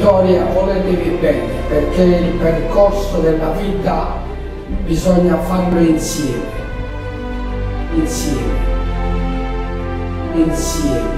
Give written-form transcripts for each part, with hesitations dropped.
Vittoria, voletevi bene, perché il percorso della vita bisogna farlo insieme, insieme, insieme.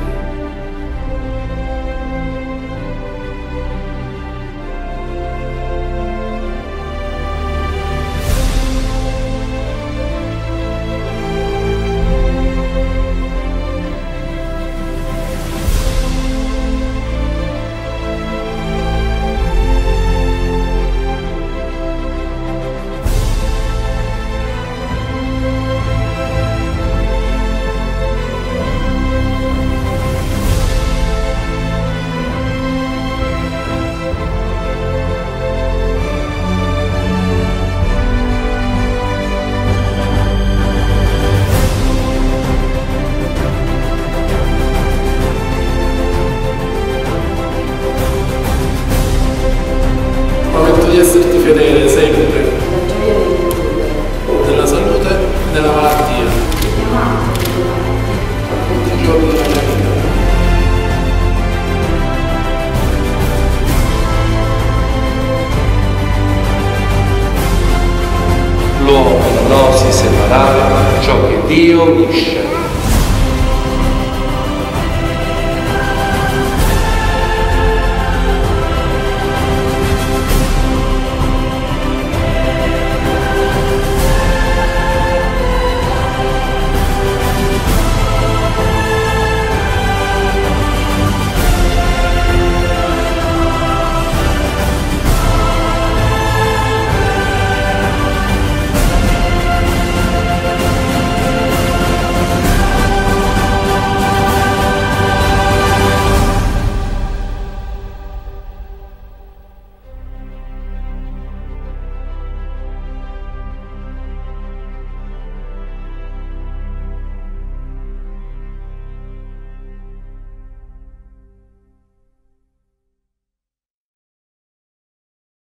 Di esserti fedele sempre, nella salute e nella malattia, tutti i giorni della mia vita. L'uomo non osi separare ciò che Dio unisce.